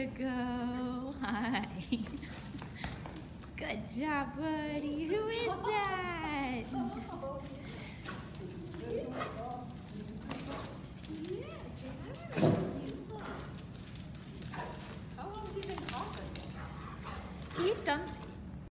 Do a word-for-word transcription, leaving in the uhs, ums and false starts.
you go. Hi. Good job, buddy. Who is that?